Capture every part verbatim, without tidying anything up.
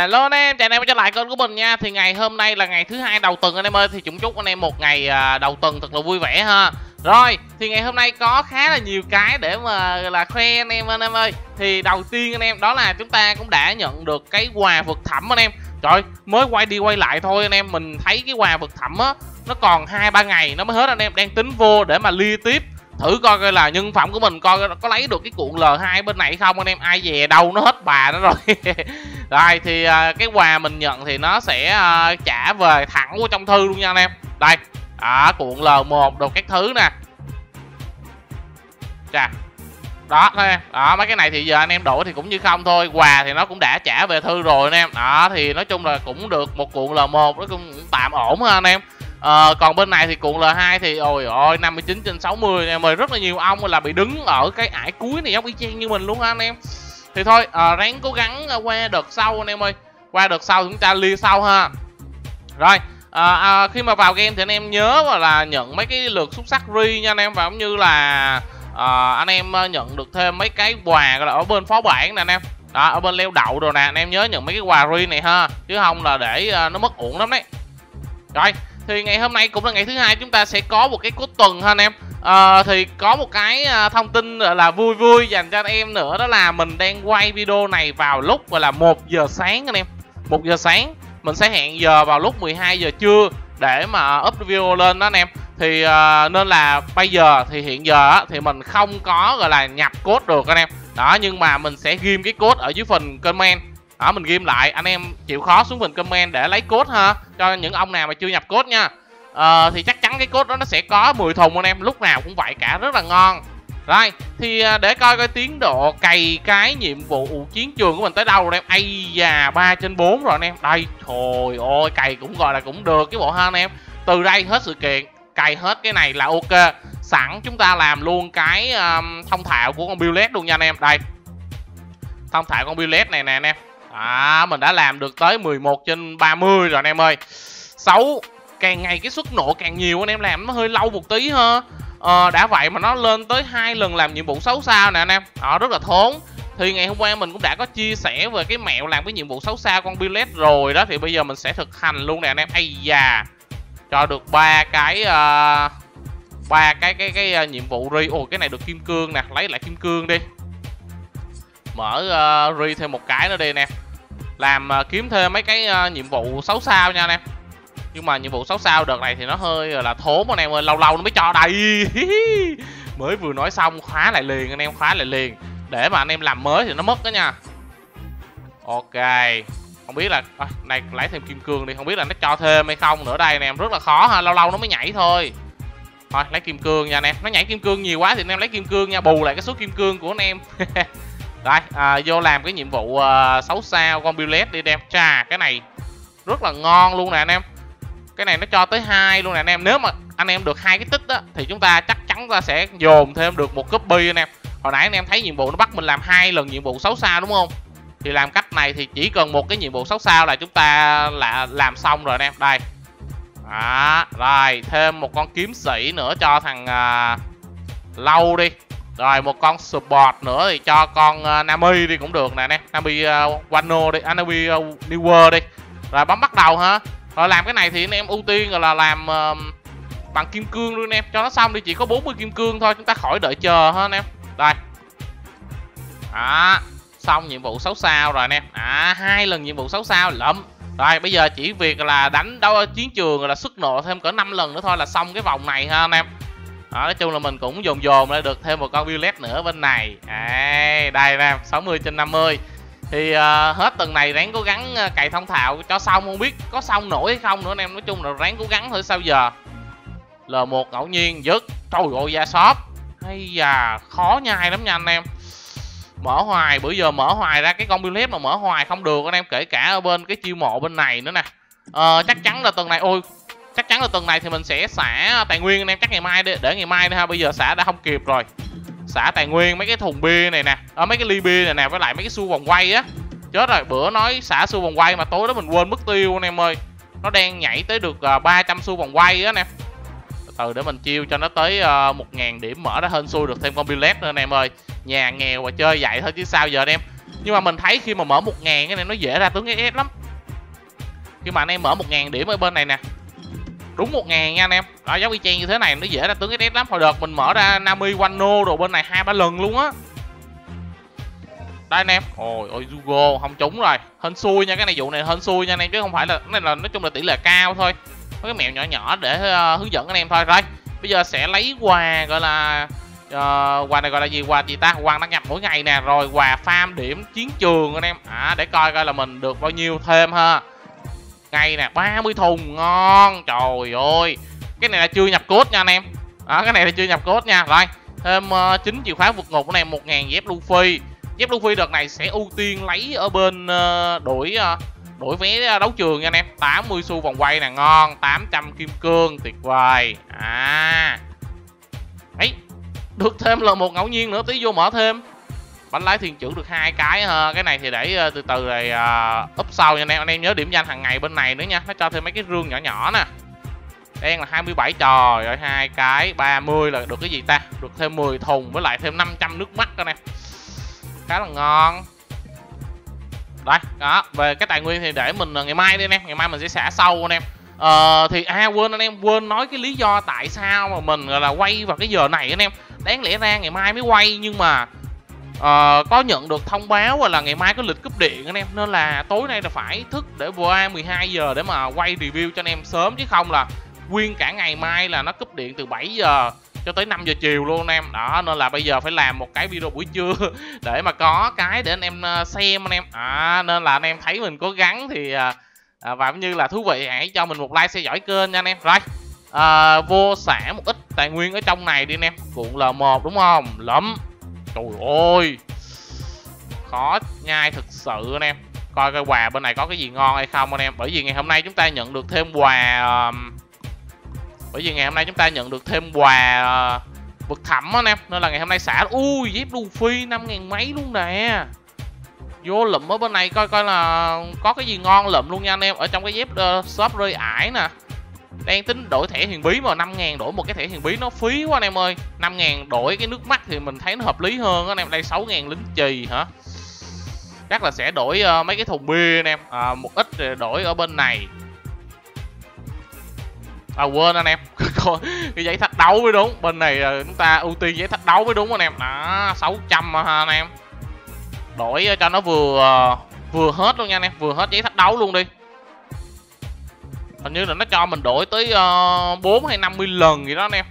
Hello anh em, chào anh em trở lại kênh của mình nha. Thì ngày hôm nay là ngày thứ hai đầu tuần anh em ơi. Thì chúng chúc anh em một ngày à, đầu tuần thật là vui vẻ ha. Rồi, thì ngày hôm nay có khá là nhiều cái để mà là khoe anh em anh em ơi. Thì đầu tiên anh em đó là chúng ta cũng đã nhận được cái quà vực thẳm anh em. Trời, mới quay đi quay lại thôi anh em, mình thấy cái quà vực thẳm á nó còn hai ba ngày nó mới hết anh em, đang tính vô để mà lia tiếp thử coi coi là nhân phẩm của mình coi có lấy được cái cuộn L hai bên này không anh em. Ai dè đâu nó hết bà nó rồi. Rồi thì uh, cái quà mình nhận thì nó sẽ uh, trả về thẳng của trong thư luôn nha anh em. Đây à, cuộn L một đồ các thứ nè. Chà, đó thôi em. Đó, mấy cái này thì giờ anh em đổi thì cũng như không thôi. Quà thì nó cũng đã trả về thư rồi anh em. Đó thì nói chung là cũng được một cuộn L một, nó cũng tạm ổn ha anh em. Ờ, còn bên này thì cuộn L hai thì ôi ôi năm mươi chín trên sáu mươi em ơi, rất là nhiều ông là bị đứng ở cái ải cuối này giống y chang như mình luôn ha anh em. Thì thôi à, ráng cố gắng qua đợt sau anh em ơi, qua đợt sau chúng ta lia sau ha. Rồi à, à, khi mà vào game thì anh em nhớ là nhận mấy cái lượt xuất sắc ri nha anh em, và cũng như là à, anh em nhận được thêm mấy cái quà là ở bên phó bản nè anh em. Đó, ở bên leo đậu rồi nè, anh em nhớ nhận mấy cái quà ri này ha, chứ không là để à, nó mất uổng lắm đấy. Rồi thì ngày hôm nay cũng là ngày thứ hai, chúng ta sẽ có một cái cốt tuần ha anh em. À, thì có một cái thông tin là vui vui dành cho anh em nữa, đó là mình đang quay video này vào lúc gọi là một giờ sáng anh em. Một giờ sáng mình sẽ hẹn giờ vào lúc mười hai giờ trưa để mà up video lên đó anh em. Thì uh, nên là bây giờ thì hiện giờ á, thì mình không có gọi là nhập code được anh em. Đó, nhưng mà mình sẽ ghim cái code ở dưới phần comment. Đó, mình ghim lại, anh em chịu khó xuống phần comment để lấy code ha, cho những ông nào mà chưa nhập code nha. Ờ, thì chắc chắn cái code đó nó sẽ có mười thùng anh em, lúc nào cũng vậy cả, rất là ngon. Rồi thì để coi coi tiến độ cày cái nhiệm vụ chiến trường của mình tới đâu rồi em. Ây da, ba trên bốn rồi anh em. Đây, trời ơi, cày cũng gọi là cũng được cái bộ ha anh em. Từ đây hết sự kiện, cày hết cái này là ok. Sẵn chúng ta làm luôn cái um, thông thạo của con Billet luôn nha anh em. Đây, thông thạo con Billet này nè anh em. À, mình đã làm được tới mười một trên ba mươi rồi anh em ơi. Xấu, càng ngày cái suất nộ càng nhiều anh em, làm nó hơi lâu một tí ha. Ờ, đã vậy mà nó lên tới hai lần làm nhiệm vụ xấu sao nè anh em. Đó, rất là thốn. Thì ngày hôm qua mình cũng đã có chia sẻ về cái mẹo làm cái nhiệm vụ xấu xa con Billet rồi đó, thì bây giờ mình sẽ thực hành luôn nè anh em. Ây da, cho được ba cái ba uh, cái cái cái uh, nhiệm vụ ri. Ồ, cái này được kim cương nè, lấy lại kim cương đi. Mở uh, ri thêm một cái nữa đi nè. Làm uh, kiếm thêm mấy cái uh, nhiệm vụ xấu sao nha anh em. Nhưng mà nhiệm vụ xấu sao đợt này thì nó hơi là thốn anh em ơi, lâu lâu nó mới cho đây. Mới vừa nói xong khóa lại liền anh em, khóa lại liền. Để mà anh em làm mới thì nó mất đó nha. Ok, không biết là à, này lấy thêm kim cương đi, không biết là nó cho thêm hay không nữa đây anh em, rất là khó ha, lâu lâu nó mới nhảy thôi. Thôi lấy kim cương nha anh em, nó nhảy kim cương nhiều quá thì anh em lấy kim cương nha, bù lại cái số kim cương của anh em. Rồi à, vô làm cái nhiệm vụ uh, xấu sao con Billet đi đem. Chà, cái này rất là ngon luôn nè anh em. Cái này nó cho tới hai luôn nè anh em. Nếu mà anh em được hai cái tích á thì chúng ta chắc chắn ta sẽ dồn thêm được một copy anh em. Hồi nãy anh em thấy nhiệm vụ nó bắt mình làm hai lần nhiệm vụ xấu xa đúng không? Thì làm cách này thì chỉ cần một cái nhiệm vụ xấu xa là chúng ta là làm xong rồi anh em. Đây. Đó, rồi thêm một con kiếm sĩ nữa cho thằng uh, Lâu đi. Rồi một con support nữa thì cho con uh, Nami đi cũng được nè anh em. Nami uh, Wano đi, à, Nami uh, Newer đi. Rồi bấm bắt đầu ha. Rồi làm cái này thì anh em ưu tiên là làm uh, bằng kim cương luôn anh em, cho nó xong đi, chỉ có bốn mươi kim cương thôi, chúng ta khỏi đợi chờ ha anh em. Đây. Đó, xong nhiệm vụ xấu sao rồi anh em. À, hai lần nhiệm vụ xấu sao lắm. Rồi bây giờ chỉ việc là đánh đâu chiến trường là xuất nộ thêm cỡ năm lần nữa thôi là xong cái vòng này ha anh em. Đó, nói chung là mình cũng dồn dồn lại được thêm một con Billet nữa bên này. À, đây nè, sáu mươi trên năm mươi. Thì uh, hết tuần này ráng cố gắng uh, cày thông thạo cho xong, không biết có xong nổi hay không nữa anh em. Nói chung là ráng cố gắng thôi sao giờ. L một ngẫu nhiên dứt. Trời ơi, da shop. Hay da, khó nhai lắm nha anh em. Mở hoài, bữa giờ mở hoài ra cái con Billet mà mở hoài không được anh em, kể cả ở bên cái chiêu mộ bên này nữa nè. Ờ, chắc chắn là tuần này, ôi chắc chắn là tuần này thì mình sẽ xả tài nguyên anh em, chắc ngày mai đi, để ngày mai đi ha, bây giờ xả đã không kịp rồi. Xả tài nguyên mấy cái thùng bia này nè, ở mấy cái ly bia này nè, với lại mấy cái xu vòng quay á. Chết rồi, bữa nói xả xu vòng quay mà tối đó mình quên mất tiêu anh em ơi. Nó đang nhảy tới được uh, ba trăm xu vòng quay á anh em. Từ từ để mình chiêu cho nó tới một uh, nghìn điểm, mở ra hên xui được thêm con Billet nữa anh em ơi. Nhà nghèo và chơi vậy thôi chứ sao giờ anh em. Nhưng mà mình thấy khi mà mở một ngàn cái này nó dễ ra tướng ét ét lắm. Khi mà anh em mở một ngàn điểm ở bên này nè, đúng một ngàn nha anh em, đó giống y chang như thế này nó dễ ra tướng ét ét lắm. Hồi đợt mình mở ra Nami Wano rồi bên này hai ba lần luôn á. Đây anh em, ôi ôi Jugo không trúng rồi, hên xui nha, cái này vụ này hên xui nha anh em, chứ không phải là cái này là nói chung là tỷ lệ cao thôi, có cái mẹo nhỏ nhỏ để uh, hướng dẫn anh em thôi. Rồi bây giờ sẽ lấy quà gọi là uh, quà này gọi là gì, quà gì ta, quà đăng nhập mỗi ngày nè, rồi quà farm điểm chiến trường anh em, à, để coi coi là mình được bao nhiêu thêm ha. Ngày nè, ba mươi thùng, ngon, trời ơi, cái này là chưa nhập code nha anh em, à, cái này là chưa nhập code nha. Rồi thêm uh, chín chìa khóa vượt ngục của này, một ngàn dép Luffy. Dép Luffy đợt này sẽ ưu tiên lấy ở bên uh, đổi uh, đổi vé đấu trường nha anh em. tám mươi xu vòng quay nè, ngon. Tám trăm kim cương, tuyệt vời. À ấy, được thêm là một ngẫu nhiên nữa, tí vô mở thêm. Bánh lái thiên trưởng được hai cái ha. Cái này thì để uh, từ từ rồi uh, up sau nha anh em. Anh em nhớ điểm danh hàng ngày bên này nữa nha, nó cho thêm mấy cái rương nhỏ nhỏ nè. Đen là hai mươi bảy, trời ơi, hai cái ba mươi là được cái gì ta? Được thêm mười thùng với lại thêm năm trăm nước mắt anh em, khá là ngon. Đây, đó, về cái tài nguyên thì để mình ngày mai đi anh em, ngày mai mình sẽ xả sâu anh em. Ờ, thì à quên anh em, quên nói cái lý do tại sao mà mình gọi là quay vào cái giờ này anh em. Đáng lẽ ra ngày mai mới quay nhưng mà uh, có nhận được thông báo là ngày mai có lịch cúp điện anh em, nên là tối nay là phải thức để qua mười hai giờ để mà quay review cho anh em sớm, chứ không là nguyên cả ngày mai là nó cúp điện từ bảy giờ cho tới năm giờ chiều luôn anh em. Đó, nên là bây giờ phải làm một cái video buổi trưa để mà có cái để anh em xem anh em. À, nên là anh em thấy mình cố gắng thì à, và cũng như là thú vị, hãy cho mình một like, theo dõi kênh nha anh em. Rồi à, vô xả một ít tài nguyên ở trong này đi anh em. Cuộn L một đúng không? Lắm. Trời ơi, khó nhai thực sự anh em. Coi cái quà bên này có cái gì ngon hay không anh em. Bởi vì ngày hôm nay chúng ta nhận được thêm quà uh, Bởi vì ngày hôm nay chúng ta nhận được thêm quà uh, vực thẳm anh em, nên là ngày hôm nay xả. Ui, dép Luffy năm ngàn mấy luôn nè. Vô lụm ở bên này coi coi là có cái gì ngon lụm luôn nha anh em. Ở trong cái dép uh, shop rơi ải nè. Đang tính đổi thẻ huyền bí mà năm ngàn đổi một cái thẻ huyền bí nó phí quá anh em ơi. Năm ngàn đổi cái nước mắt thì mình thấy nó hợp lý hơn anh em. Đây sáu ngàn lính chì hả. Chắc là sẽ đổi uh, mấy cái thùng bia anh em, uh, một ít rồi đổi ở bên này. À quên anh em, cái giấy thách đấu mới đúng. Bên này chúng ta ưu tiên giấy thách đấu mới đúng anh em. Đó, sáu trăm ha anh em. Đổi cho nó vừa vừa hết luôn nha anh em, vừa hết giấy thách đấu luôn đi. Hình như là nó cho mình đổi tới uh, bốn hay năm mươi lần gì đó anh em.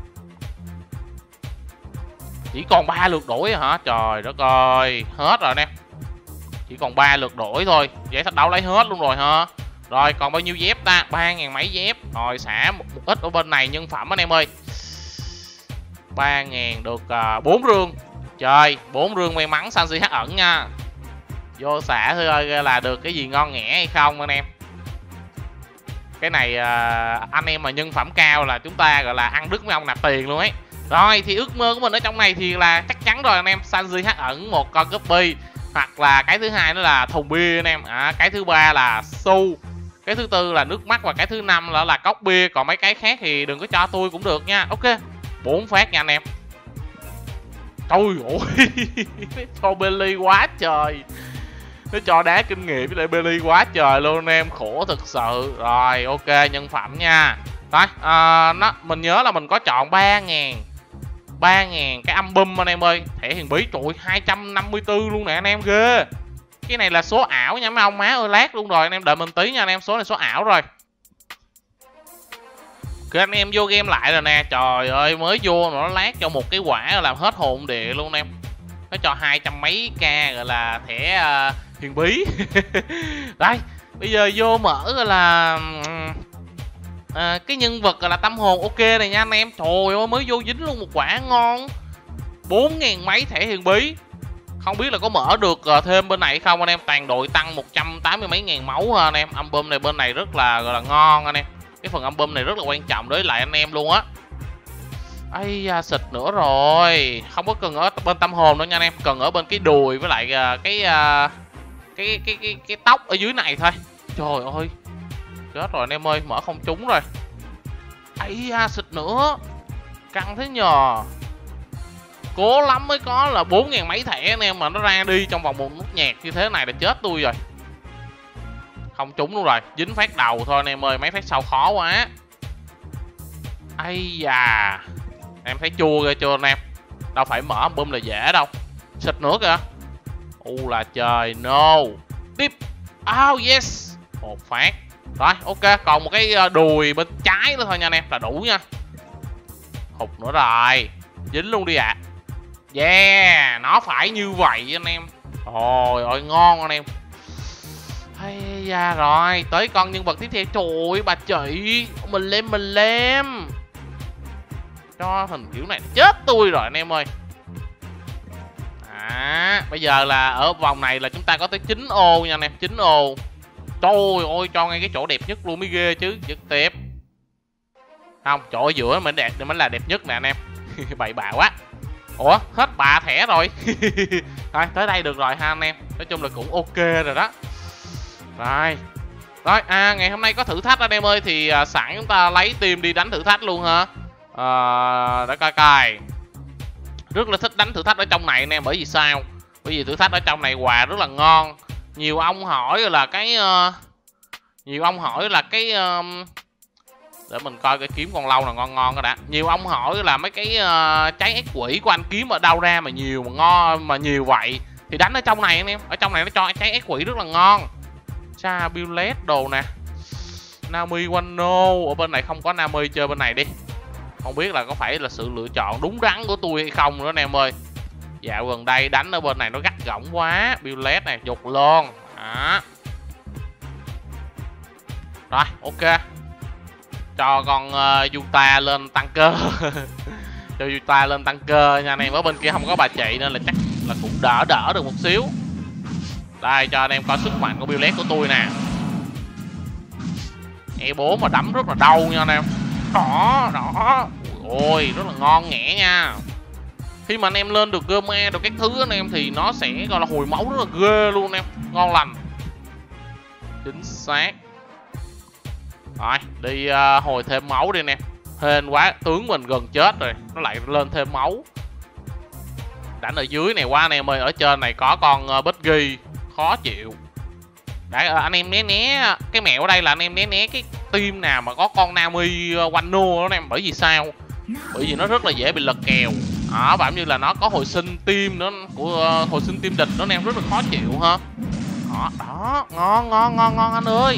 Chỉ còn ba lượt đổi hả? Trời đất ơi, hết rồi anh em. Chỉ còn ba lượt đổi thôi, giấy thách đấu lấy hết luôn rồi hả? Rồi còn bao nhiêu dép ta? ba ngàn mấy dép. Rồi xả một, một ít ở bên này nhân phẩm anh em ơi. ba ngàn được uh, bốn rương. Trời, bốn rương may mắn Sanji hắc ẩn nha. Vô xả thôi là được cái gì ngon nghẻ hay không anh em. Cái này uh, anh em mà nhân phẩm cao là chúng ta gọi là ăn đứt mấy ông nạp tiền luôn ấy. Rồi thì ước mơ của mình ở trong này thì là chắc chắn rồi anh em. Sanji hắc ẩn một con copy. Hoặc là cái thứ hai nữa là thùng bia anh em. À, cái thứ ba là xu. Cái thứ tư là nước mắt và cái thứ năm là là cốc bia. Còn mấy cái khác thì đừng có cho tôi cũng được nha. Ok, bốn phát nha anh em. Trời ơi, cho Belly quá trời. Nó cho đá kinh nghiệm với lại Belly quá trời luôn anh em, khổ thực sự. Rồi ok, nhân phẩm nha. Rồi à, nó mình nhớ là mình có chọn ba ngàn ba ngàn cái album anh em ơi. Thẻ huyền bí trụi hai trăm năm mươi tư luôn nè anh em, ghê. Cái này là số ảo nha mấy ông, má ơi lát luôn rồi anh em, đợi mình tí nha anh em. Số này số ảo rồi. Cứ anh em vô game lại rồi nè. Trời ơi, mới vô mà nó lát cho một cái quả làm hết hồn địa luôn anh em. Nó cho hai trăm mấy k gọi là thẻ uh, huyền bí. Đây bây giờ vô mở gọi là à, cái nhân vật gọi là tâm hồn ok này nha anh em. Trời ơi, mới vô dính luôn một quả ngon. Bốn ngàn mấy thẻ huyền bí. Không biết là có mở được thêm bên này không anh em. Toàn đội tăng một trăm tám mươi mấy ngàn máu ha anh em. Album này bên này rất là gọi là ngon anh em. Cái phần album này rất là quan trọng đối lại anh em luôn á. Ây da, xịt nữa rồi. Không có cần ở bên tâm hồn nữa nha anh em. Cần ở bên cái đùi với lại cái cái cái cái, cái, cái tóc ở dưới này thôi. Trời ơi, chết rồi anh em ơi, mở không trúng rồi. Ây da, xịt nữa. Căng thế nhờ. Cố lắm mới có là bốn ngàn mấy thẻ anh em, mà nó ra đi trong vòng một nút nhạc như thế này là chết tôi rồi. Không trúng luôn rồi, dính phát đầu thôi anh em ơi, mấy phát sau khó quá. Ây da, em thấy chua ghê chưa anh em. Đâu phải mở bơm là dễ đâu. Xịt nữa kìa. U là trời, no. Tiếp. Oh yes. Một phát. Rồi ok, còn một cái đùi bên trái nữa thôi nha anh em, là đủ nha. Hụt nữa rồi. Dính luôn đi ạ. À. Yeah, nó phải như vậy anh em. Ôi ôi ngon anh em. Hay da, rồi tới con nhân vật tiếp theo. Trời ơi bà chị, mình lên mình lên. Cho hình kiểu này chết tôi rồi anh em ơi. À, bây giờ là ở vòng này là chúng ta có tới chín ô nha anh em, chín ô. Trời ơi, cho ngay cái chỗ đẹp nhất luôn mới ghê chứ. Dứt tiếp. Không, chỗ ở giữa mình đẹp, mới là đẹp nhất nè anh em. Bậy bạ quá. Ủa, hết bà thẻ rồi. Rồi, tới đây được rồi ha anh em. Nói chung là cũng ok rồi đó. Rồi. Rồi, à, ngày hôm nay có thử thách anh em ơi. Thì à, sẵn chúng ta lấy team đi đánh thử thách luôn hả. À, để coi coi. Rất là thích đánh thử thách ở trong này anh em. Bởi vì sao? Bởi vì thử thách ở trong này quà rất là ngon. Nhiều ông hỏi là cái uh, nhiều ông hỏi là cái uh, để mình coi cái kiếm con lâu là ngon ngon cái đã. Nhiều ông hỏi là mấy cái uh, trái ác quỷ của anh kiếm ở đâu ra mà nhiều mà ngon mà nhiều vậy. Thì đánh ở trong này anh em. Ở trong này nó cho trái ác quỷ rất là ngon. Cha Billet đồ nè. Nami Wano. Ở bên này không có Nami, chơi bên này đi. Không biết là có phải là sự lựa chọn đúng đắn của tôi hay không nữa anh em ơi. Dạo gần đây đánh ở bên này nó gắt gỏng quá. Billet này dục luôn. Đó. Rồi ok. Cho con uh, Yuta lên tăng cơ. Cho Yuta lên tăng cơ nha anh em. Ở bên kia không có bà chị nên là chắc là cũng đỡ đỡ được một xíu. Đây cho anh em coi sức mạnh của Billet của tôi nè. E bốn mà đấm rất là đau nha anh em. Đó, đó. Ôi, rất là ngon nghẻ nha. Khi mà anh em lên được Gema được các thứ anh em thì nó sẽ gọi là hồi máu rất là ghê luôn anh em. Ngon lành. Chính xác. Rồi, đi uh, hồi thêm máu đi anh em. Hên quá, tướng mình gần chết rồi. Nó lại lên thêm máu. Đánh ở dưới này quá anh em ơi. Ở trên này có con uh, Biggie. Khó chịu. Đấy, anh em né né. Cái mẹo ở đây là anh em né né cái team nào mà có con Nami uh, Wano đó anh em. Bởi vì sao? Bởi vì nó rất là dễ bị lật kèo. Đó, và như là nó có hồi sinh team nữa của uh, hồi sinh team địch đó anh em, rất là khó chịu ha. Đó, đó, ngon ngon ngon ngon anh ơi.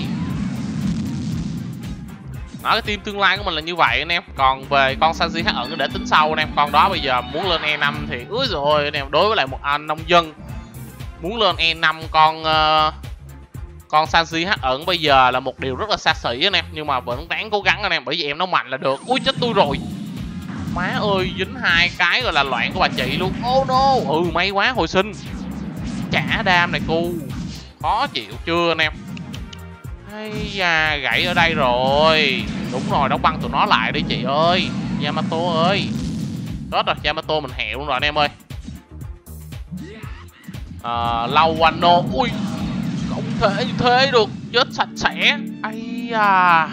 Đó, cái team tương lai của mình là như vậy anh em. Còn về con Sanji hắc ẩn để tính sau anh em. Con đó bây giờ muốn lên E năm thì úi rồi anh em, đối với lại một anh nông dân muốn lên E năm con uh, con Sanji hắc ẩn bây giờ là một điều rất là xa xỉ anh em. Nhưng mà vẫn đáng cố gắng anh em, bởi vì em nó mạnh là được. Ui chết tôi rồi. Má ơi, dính hai cái gọi là loạn của bà chị luôn. Oh no. Ừ may quá hồi sinh. Chả đam này cu. Khó chịu chưa anh em. Hay da, gãy ở đây rồi. Đúng rồi, đóng băng tụi nó lại đi chị ơi. Yamato ơi. Rớt rồi, Yamato mình hẹo luôn rồi anh em ơi. À, Lau Wano. Ui, không thể như thế được. Chết sạch sẽ. Ây da.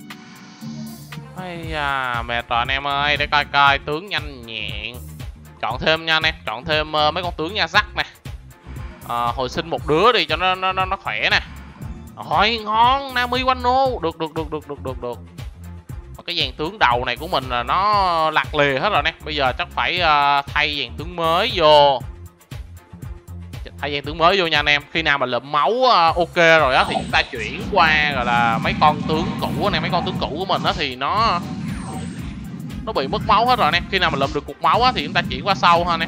Ây da, mệt rồi anh em ơi. Để coi coi tướng nhanh nhẹn. Chọn thêm nha anh em. Chọn thêm uh, mấy con tướng nha sắc nè. À, hồi sinh một đứa đi cho nó nó nó khỏe nè. Rồi ngon, Nami Wano. Được được được được được được được. Cái dàn tướng đầu này của mình là nó lạc lìa hết rồi nè. Bây giờ chắc phải uh, thay dàn tướng mới vô. Thay dàn tướng mới vô nha anh em. Khi nào mà lượm máu uh, ok rồi á thì chúng ta chuyển qua gọi là mấy con tướng cũ này, mấy con tướng cũ của mình á thì nó nó bị mất máu hết rồi nè. Khi nào mà lượm được cục máu á thì chúng ta chuyển qua sau ha nè.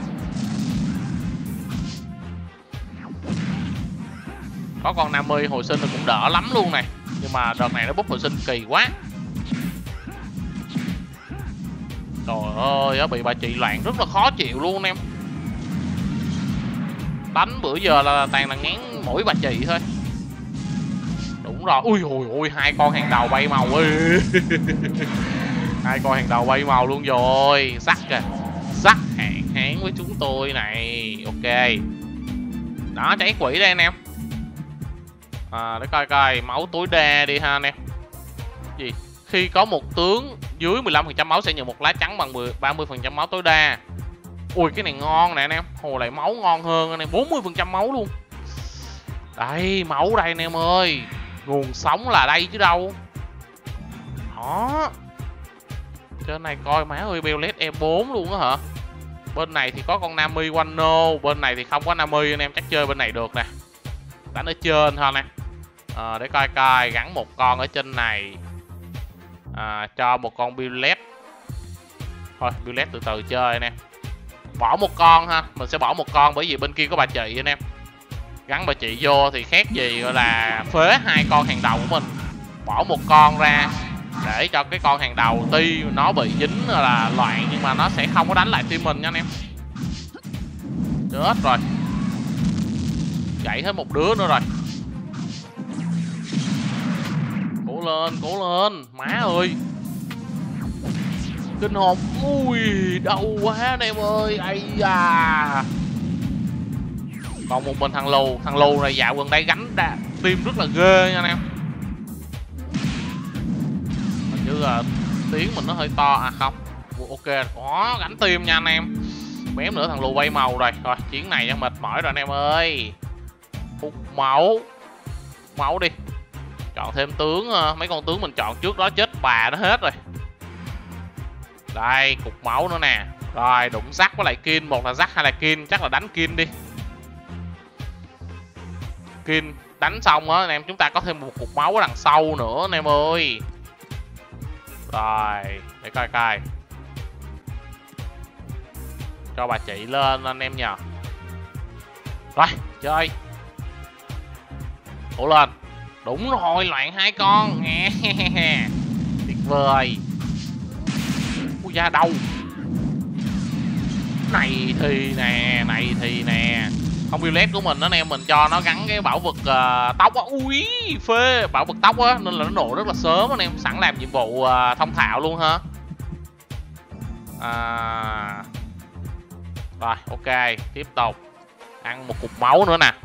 Có con Nami hồi sinh thì cũng đỡ lắm luôn này. Nhưng mà đợt này nó bút hồi sinh kỳ quá. Trời ơi, nó bị bà chị loạn rất là khó chịu luôn em. Đánh bữa giờ là toàn là ngán mỗi bà chị thôi. Đúng rồi. Ui ôi ôi, hai con hàng đầu bay màu ơi. Hai con hàng đầu bay màu luôn rồi. Sắc kìa. Sắc hạn hán với chúng tôi này. Ok. Đó, cháy quỷ đây anh em. À, để coi coi máu tối đa đi ha anh em. Gì? Khi có một tướng dưới mười lăm phần trăm máu sẽ nhận một lá trắng bằng ba mươi phần trăm máu tối đa. Ui cái này ngon nè anh em, hồi lại máu ngon hơn anh em, bốn mươi phần trăm máu luôn. Đây máu đây anh em ơi, nguồn sống là đây chứ đâu. Đó, trên này coi má ơi, Bellet e bốn luôn á hả. Bên này thì có con Nami Wano, bên này thì không có Nami, anh em chắc chơi bên này được nè, đánh ở trên thôi nè. À, để coi coi, gắn một con ở trên này, à, cho một con Bellet. Thôi Bellet từ từ chơi anh em, bỏ một con ha, mình sẽ bỏ một con bởi vì bên kia có bà chị anh em. Gắn bà chị vô thì khác gì gọi là phế hai con hàng đầu của mình. Bỏ một con ra để cho cái con hàng đầu tuy nó bị dính là loạn nhưng mà nó sẽ không có đánh lại team mình nha anh em. Chết rồi, chạy hết một đứa nữa rồi. Cố lên, cố lên, má ơi. Kinh hồn, ui đau quá anh em ơi, ây da. Còn một mình thằng lù, thằng lù này dạo gần đây gánh ra team rất là ghê nha anh em. Hình như là tiếng mình nó hơi to, à không, ok, có gánh team nha anh em. Mém nữa thằng lù bay màu rồi, rồi chiến này đang mệt mỏi rồi anh em ơi. Hút máu, máu đi, chọn thêm tướng, mấy con tướng mình chọn trước đó chết bà nó hết rồi. Đây cục máu nữa nè, rồi đụng Zac với lại Kin, một là Zac hay là Kin, chắc là đánh Kin đi. Kin đánh xong á anh em, chúng ta có thêm một cục máu ở đằng sau nữa anh em ơi. Rồi để coi coi, cho bà chị lên anh em nhờ. Rồi chơi, ủa lên, đúng rồi, loạn hai con nghe. Tuyệt vời. Ui da đâu, này thì nè, này thì nè, không Bellet của mình đó anh em, mình cho nó gắn cái bảo vật uh, tóc á. Ui phê, bảo vật tóc á nên là nó nổ rất là sớm anh em, sẵn làm nhiệm vụ uh, thông thạo luôn ha. À... Rồi ok, tiếp tục ăn một cục máu nữa nè.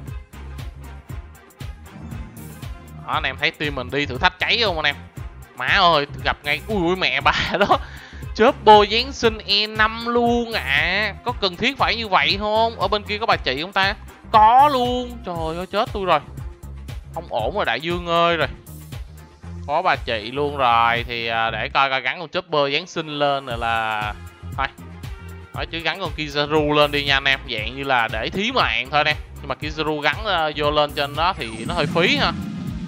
Đó, anh em thấy team mình đi thử thách cháy không anh em? Má ơi, gặp ngay, ui ui mẹ bà đó, chớp bô Giáng sinh e năm luôn ạ. À. Có cần thiết phải như vậy không? Ở bên kia có bà chị không ta? Có luôn. Trời ơi chết tôi rồi. Không ổn rồi đại dương ơi rồi. Có bà chị luôn rồi. Thì để coi coi gắn con chớp bô Giáng sinh lên rồi là... Thôi nói chứ gắn con Kizaru lên đi nha anh em. Dạng như là để thí mạng thôi nè. Nhưng mà Kizaru gắn uh, vô lên trên đó thì nó hơi phí ha.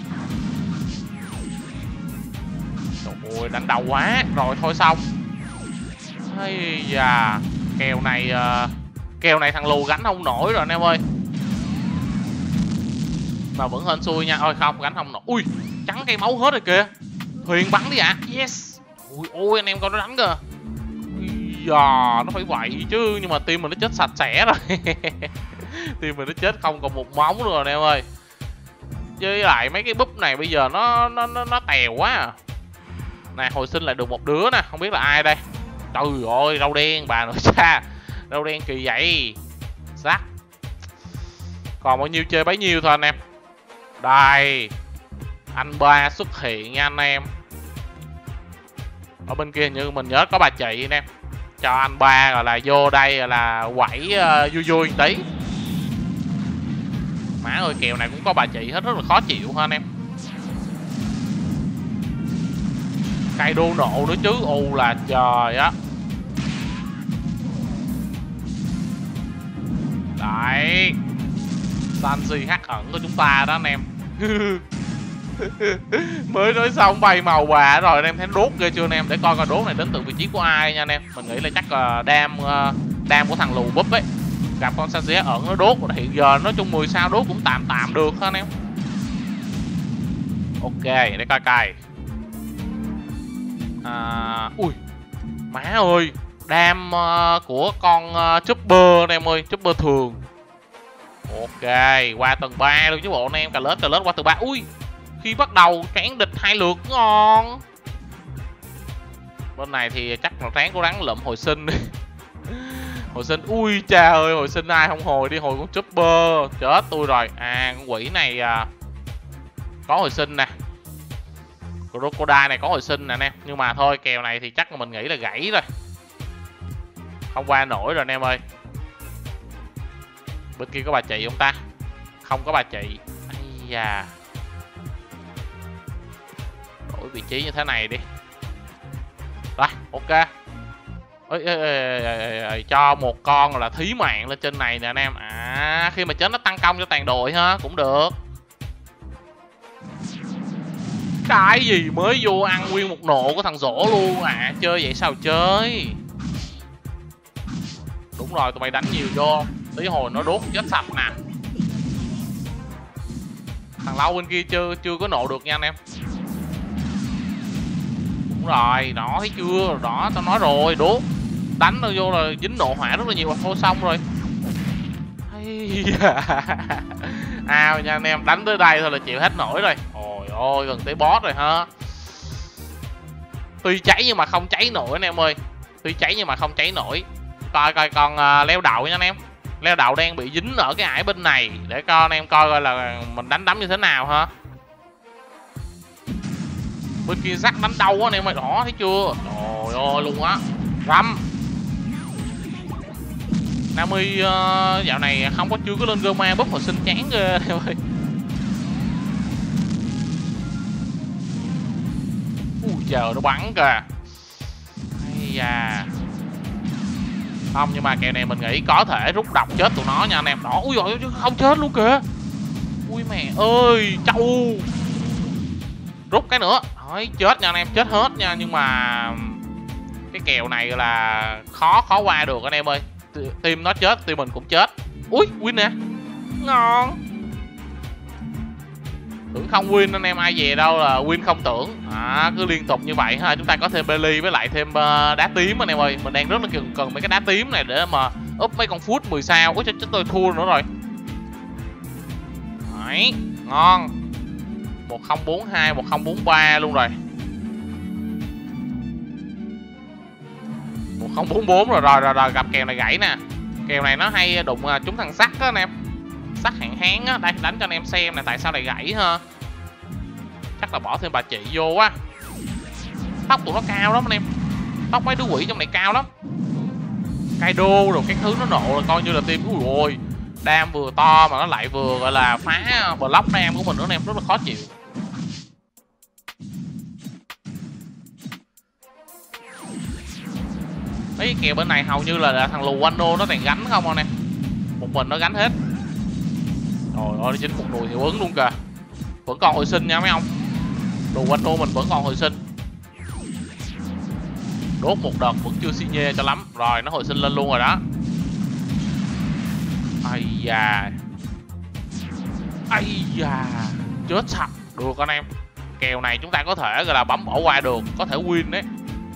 Trời ơi đánh đau quá. Rồi thôi xong. Hay da, kèo này uh, kèo này thằng lù gánh không nổi rồi anh em ơi. Mà vẫn hên xui nha. Ôi không, gánh không nổi. Ui, trắng cây máu hết rồi kìa. Thuyền bắn đi ạ. À. Yes. Ui ôi anh em coi nó đánh kìa. Ui da, nó phải vậy chứ. Nhưng mà team mình nó chết sạch sẽ rồi. Team mình nó chết không còn một móng nữa rồi anh em ơi. Với lại mấy cái búp này bây giờ nó nó nó, nó tèo quá à. Nè, hồi sinh lại được một đứa nè, không biết là ai đây. Trời ơi, rau đen bà nội cha. Rau đen kỳ vậy. Sắc. Còn bao nhiêu chơi bấy nhiêu thôi anh em. Đây. Anh ba xuất hiện nha anh em. Ở bên kia như mình nhớ có bà chị anh em. Cho anh ba gọi là vô đây gọi là quẩy uh, vui vui một tí. Má ơi kèo này cũng có bà chị hết, rất là khó chịu ha anh em. Cây đô nộ nữa chứ, ù là trời á. Đấy, Sanji hắc ẩn của chúng ta đó anh em. Mới nói xong bay màu bà rồi anh em thấy đốt ghê chưa anh em. Để coi coi đốt này đến từ vị trí của ai nha anh em. Mình nghĩ là chắc là đam đam của thằng lù búp ấy. Gặp con Sanji hắc ẩn nó đốt, hiện giờ nói chung mười sao đốt cũng tạm tạm được thôi anh em. Ok, để coi coi. À, ui má ơi, đam uh, của con uh, chopper anh em ơi, chopper thường. Ok, qua tầng ba luôn chứ bộ anh em, cà lết cà lết qua tầng ba. Ui, khi bắt đầu cán địch hai lượt ngon. Bên này thì chắc là ráng cố gắng lượm hồi sinh đi. Hồi sinh, ui cha ơi, hồi sinh ai không hồi đi, hồi con chopper. Chết tôi rồi. À, con quỷ này uh, có hồi sinh nè. Crocodile này có hồi sinh nè anh em. Nhưng mà thôi kèo này thì chắc là mình nghĩ là gãy rồi. Không qua nổi rồi anh em ơi. Bên kia có bà chị không ta? Không có bà chị. Ây da. Đổi vị trí như thế này đi. Rồi, ok. Ê, ê, ê, ê, ê, cho một con là thí mạng lên trên này nè anh em. À, khi mà chết nó tăng công cho toàn đội ha, cũng được. Cái gì mới vô ăn nguyên một nộ của thằng Rỗ luôn à. Chơi vậy sao chơi. Đúng rồi, tụi mày đánh nhiều vô, tí hồi nó đốt chết sạch nè. Thằng Lâu bên kia chưa chưa có nộ được nha anh em. Đúng rồi, đó thấy chưa. Đó, tao nói rồi, đốt. Đánh nó vô là dính nộ hỏa rất là nhiều. Thôi xong rồi. À nha anh em, đánh tới đây thôi là chịu hết nổi rồi. Ôi ôi, gần tới boss rồi ha. Tuy cháy nhưng mà không cháy nổi anh em ơi. Tuy cháy nhưng mà không cháy nổi. Coi coi con uh, leo đậu nha anh em. Leo đậu đang bị dính ở cái ải bên này. Để coi anh em coi coi là mình đánh đấm như thế nào ha. Bên kia rắc đánh đâu á anh em ơi. Đó thấy chưa. Trời ơi luôn á. Răm. Nami uh, dạo này không có chưa có lên Goma búp hồi sinh chán ghê anh em ơi. Ui trời, nó bắn kìa. Ây da. Không, nhưng mà kèo này mình nghĩ có thể rút độc chết tụi nó nha anh em. Đó, ui dồi, không chết luôn kìa. Ui mẹ ơi, trâu. Rút cái nữa. Đấy, chết nha anh em, chết hết nha. Nhưng mà cái kèo này là khó khó qua được anh em ơi. Team nó chết, team mình cũng chết. Ui, win nè. Ngon. Tưởng không win anh em, ai về đâu là win không tưởng. À, cứ liên tục như vậy ha. Chúng ta có thêm Belly với lại thêm uh, đá tím anh em ơi. Mình đang rất là cần, cần mấy cái đá tím này để mà up mấy con food mười sao. Ôi chết tôi thua nữa rồi. Đấy, ngon. Một không bốn hai, một không bốn ba luôn rồi. Một không bốn bốn rồi rồi rồi, rồi. Gặp kèo này gãy nè. Kèo này nó hay đụng uh, trúng thằng sắt á anh em. Sắt hạn hán á. Đây đánh cho anh em xem nè, tại sao lại gãy ha. Chắc là bỏ thêm bà chị vô á. Tóc tụi nó cao lắm anh em. Tóc mấy đứa quỷ trong này cao lắm. Kaido rồi các thứ nó nộ là coi như là team. Ui ôi, đam vừa to mà nó lại vừa gọi là phá block đam của mình nữa anh em, rất là khó chịu. Mấy kèo bên này hầu như là thằng lù Wano nó toàn gánh không anh em. Một mình nó gánh hết. Trời ơi, chính một đùi hiệu ứng luôn kìa. Vẫn còn hồi sinh nha mấy ông. Đồ Wano mình vẫn còn hồi sinh. Đốt một đợt vẫn chưa xi nhê cho lắm. Rồi nó hồi sinh lên luôn rồi đó. Ây da. Ây da. Chết sạch. Được anh em. Kèo này chúng ta có thể gọi là bấm bỏ qua được. Có thể win đấy.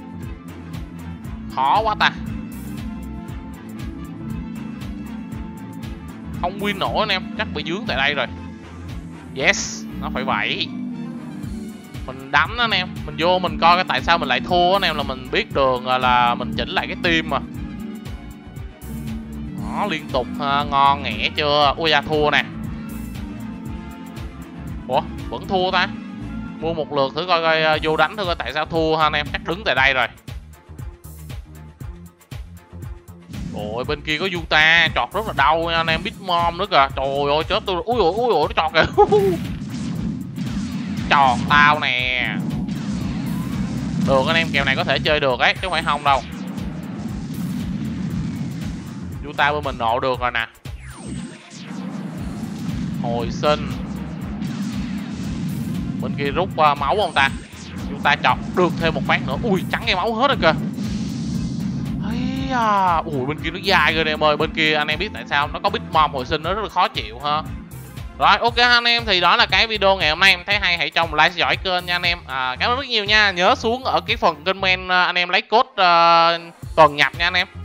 Khó quá ta. Không win nổi anh em. Chắc bị dướng tại đây rồi. Yes. Nó phải vậy. Mình đấm đó anh em. Mình vô mình coi cái tại sao mình lại thua anh em, là mình biết đường là mình chỉnh lại cái team mà. Đó, liên tục ha, ngon nghẻ chưa. Ui da, thua nè. Ủa, vẫn thua ta. Mua một lượt thử coi coi vô đánh thử coi tại sao thua ha anh em. Chắc đứng tại đây rồi. Ôi bên kia có Yuta chọt rất là đau nha anh em. Big Mom nữa kìa. Trời ơi chết tôi. Ui ôi ui ôi nó chọt kìa. Tròn tao nè. Được anh em, kèo này có thể chơi được ấy chứ không phải không đâu. Yuta bên mình nộ được rồi nè. Hồi sinh. Bên kia rút uh, máu không ta. Yuta chọt được thêm một phát nữa. Ui trắng cái máu hết rồi kìa. À, ui bên kia nó dài rồi em ơi. Bên kia anh em biết tại sao nó có Big Mom hồi sinh, nó rất là khó chịu ha. Rồi ok anh em, thì đó là cái video ngày hôm nay. Em thấy hay hãy cho một like, dõi kênh nha anh em. à, Cảm ơn rất nhiều nha. Nhớ xuống ở cái phần comment anh em lấy code uh, tuần nhập nha anh em.